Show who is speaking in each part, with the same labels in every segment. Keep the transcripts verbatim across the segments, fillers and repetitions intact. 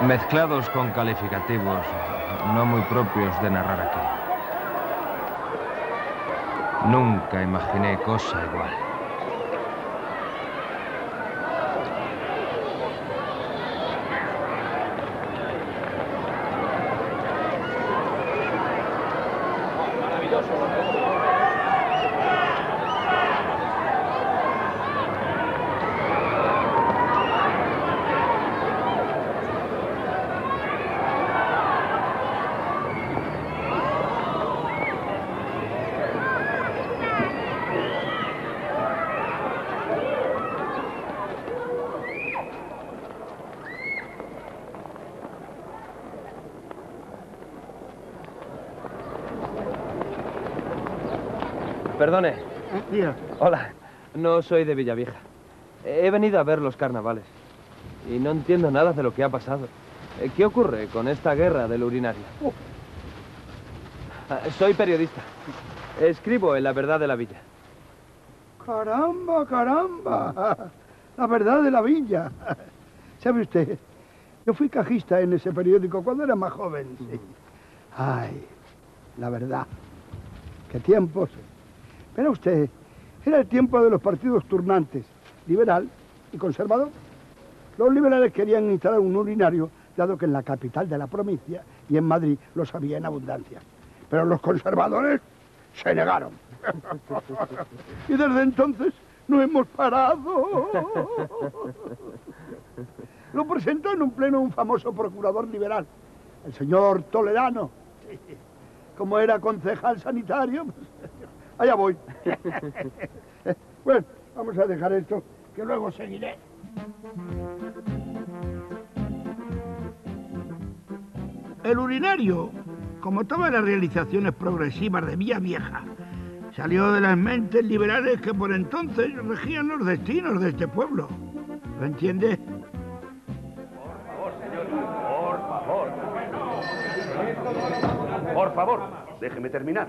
Speaker 1: mezclados con calificativos no muy propios de narrar aquí. Nunca imaginé cosa igual.
Speaker 2: Perdone.
Speaker 3: Tía.
Speaker 2: Hola, no soy de Villavieja. He venido a ver los carnavales y no entiendo nada de lo que ha pasado. ¿Qué ocurre con esta guerra del urinario? Uh. Soy periodista. Escribo en La Verdad de la Villa.
Speaker 3: ¡Caramba, caramba! La Verdad de la Villa. ¿Sabe usted? Yo fui cajista en ese periódico cuando era más joven. Sí. Ay, La Verdad. ¡Qué tiempos! Pero usted, era el tiempo de los partidos turnantes, liberal y conservador. Los liberales querían instalar un urinario, dado que en la capital de la provincia y en Madrid los había en abundancia. Pero los conservadores se negaron. Y desde entonces no hemos parado. Lo presentó en un pleno un famoso procurador liberal, el señor Toledano. Como era concejal sanitario, allá voy. Bueno, vamos a dejar esto, que luego seguiré. El urinario, como todas las realizaciones progresivas de Villavieja, salió de las mentes liberales que por entonces regían los destinos de este pueblo. ¿Lo entiende?
Speaker 4: Por favor, señor, por favor. Por favor, déjeme terminar.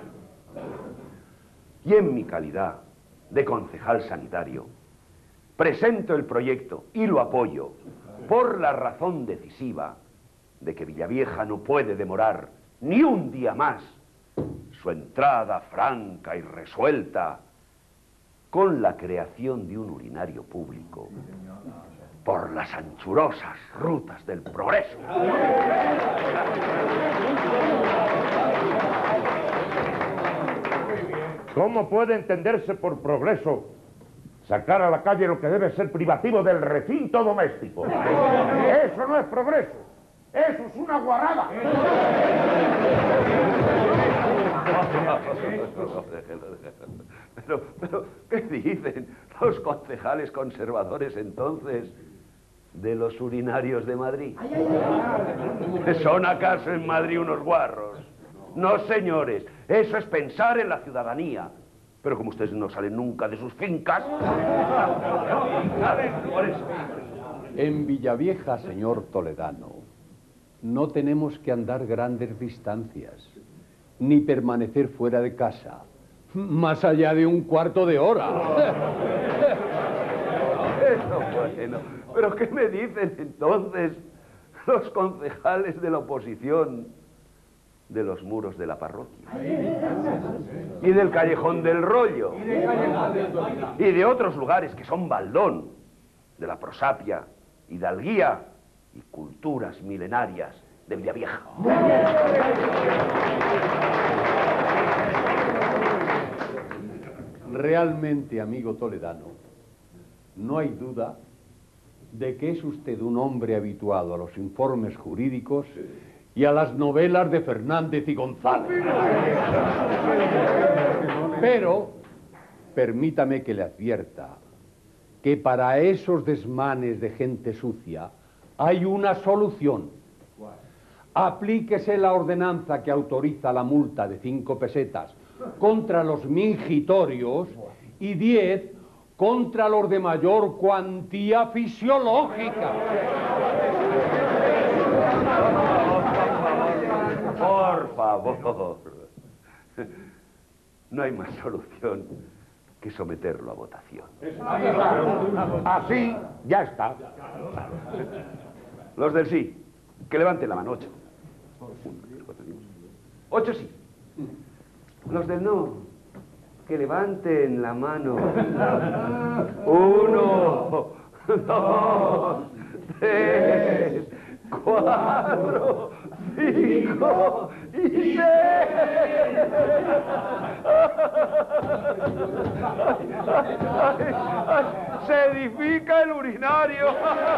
Speaker 4: Y en mi calidad de concejal sanitario, presento el proyecto y lo apoyo por la razón decisiva de que Villavieja no puede demorar ni un día más su entrada franca y resuelta con la creación de un urinario público por las anchurosas rutas del progreso.
Speaker 5: ¿Cómo puede entenderse por progreso sacar a la calle lo que debe ser privativo del recinto doméstico? Eso no es progreso, eso es una guarrada.
Speaker 4: Pero, pero, ¿qué dicen los concejales conservadores entonces de los urinarios de Madrid? ¿Son acaso en Madrid unos guarros? No, señores, eso es pensar en la ciudadanía. Pero como ustedes no salen nunca de sus fincas... Por eso.
Speaker 6: En Villavieja, señor Toledano, no tenemos que andar grandes distancias, ni permanecer fuera de casa, más allá de un cuarto de hora.
Speaker 4: Eso, bueno. ¿Pero qué me dicen entonces los concejales de la oposición de los muros de la parroquia? Y del Callejón del Rollo. Y de otros lugares que son baldón, de la prosapia, hidalguía y culturas milenarias de Villavieja.
Speaker 6: Realmente, amigo Toledano, no hay duda de que es usted un hombre habituado a los informes jurídicos y a las novelas de Fernández y González. Pero, permítame que le advierta que para esos desmanes de gente sucia hay una solución. Aplíquese la ordenanza que autoriza la multa de cinco pesetas contra los mingitorios y diez contra los de mayor cuantía fisiológica.
Speaker 4: Por favor. No hay más solución que someterlo a votación.
Speaker 5: Así ya está.
Speaker 4: Los del sí, Que levanten la mano, ocho. Ocho sí. Los del no, que levanten la mano. Uno, dos, tres, cuatro, cinco y seis. Se edifica el urinario.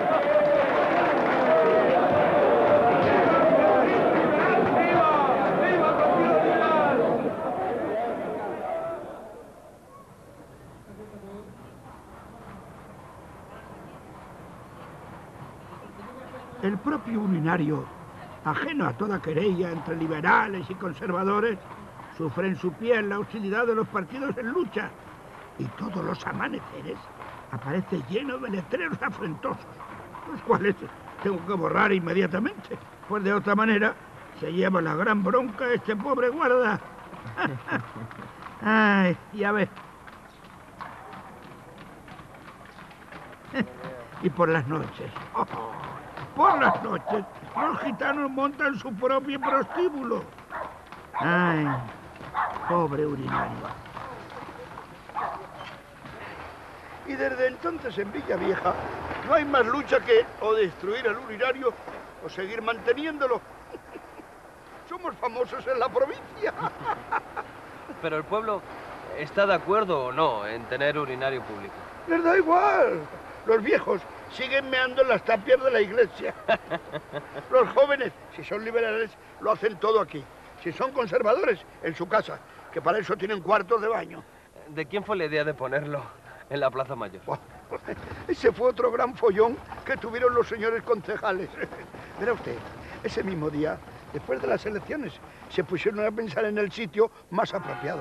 Speaker 3: El propio urinario, ajeno a toda querella entre liberales y conservadores, sufre en su piel la hostilidad de los partidos en lucha y todos los amaneceres aparece lleno de letreros afrentosos, los cuales tengo que borrar inmediatamente, pues de otra manera se lleva la gran bronca este pobre guarda. Ay, ya ves. Y por las noches, oh, por las noches, los gitanos montan su propio prostíbulo. Ay, pobre urinario. Y desde entonces en Villavieja no hay más lucha que o destruir al urinario o seguir manteniéndolo. Somos famosos en la provincia.
Speaker 2: Pero el pueblo está de acuerdo o no en tener urinario público.
Speaker 3: Les da igual. Los viejos siguen meando en las tapias de la iglesia. Los jóvenes, si son liberales, lo hacen todo aquí. Si son conservadores, en su casa, que para eso tienen cuartos de baño.
Speaker 2: ¿De quién fue la idea de ponerlo en la Plaza Mayor?
Speaker 3: Ese fue otro gran follón que tuvieron los señores concejales. Verá usted, ese mismo día, después de las elecciones, se pusieron a pensar en el sitio más apropiado.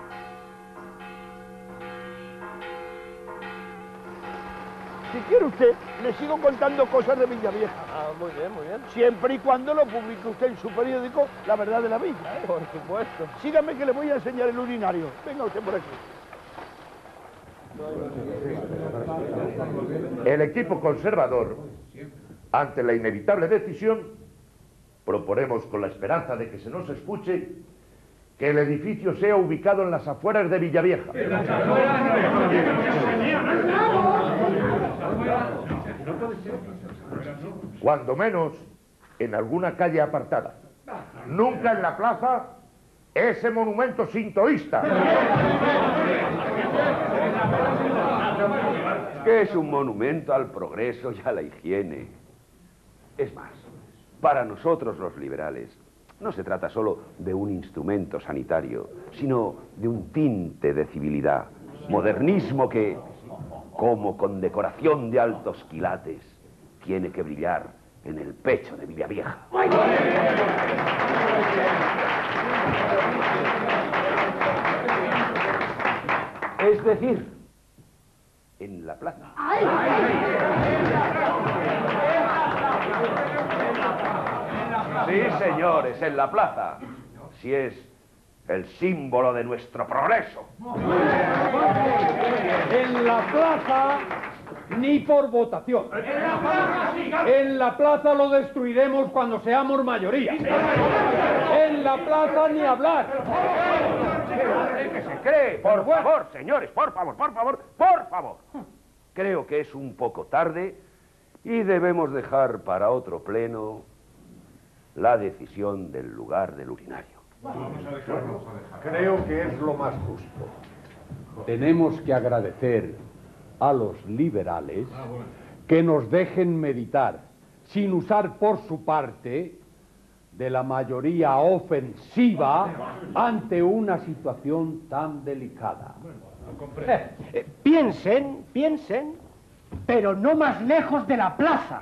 Speaker 3: Si quiere usted, le sigo contando cosas de Villavieja.
Speaker 2: Ah, muy bien, muy bien.
Speaker 3: Siempre y cuando lo publique usted en su periódico, La Verdad de la Villa, ¿eh?
Speaker 2: Por supuesto.
Speaker 3: Sígame que le voy a enseñar el urinario. Venga usted por aquí.
Speaker 5: El equipo conservador, ante la inevitable decisión, proponemos con la esperanza de que se nos escuche que el edificio sea ubicado en las afueras de Villavieja. Cuando menos en alguna calle apartada. Nunca en la plaza, ese monumento sintoísta.
Speaker 4: Que es un monumento al progreso y a la higiene. Es más, para nosotros los liberales, no se trata solo de un instrumento sanitario, sino de un tinte de civilidad, modernismo que, como condecoración de altos quilates, tiene que brillar en el pecho de Villavieja. Es decir, en la plaza. Sí, señores, en la plaza. Si es el símbolo de nuestro progreso.
Speaker 6: En la plaza, ni por votación. En la plaza lo destruiremos cuando seamos mayoría. En la plaza ni hablar.
Speaker 4: ¿Qué se cree? Por favor, señores, por favor, por favor, por favor. Creo que es un poco tarde y debemos dejar para otro pleno la decisión del lugar del urinario.
Speaker 5: Creo que es lo más justo.
Speaker 6: Tenemos que agradecer a los liberales que nos dejen meditar, sin usar por su parte de la mayoría ofensiva ante una situación tan delicada.
Speaker 7: Eh, eh, piensen, piensen, pero no más lejos de la plaza.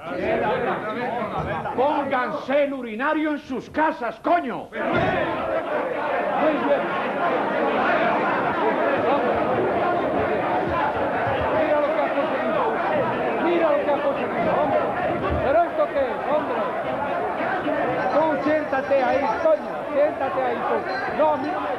Speaker 5: Pónganse el urinario en sus casas, coño.
Speaker 6: Muy bien. Mira lo que ha conseguido. Mira lo que ha conseguido, hombre. ¿Pero esto qué es, hombre? Tú siéntate ahí, coño. Siéntate ahí tú. No, mira.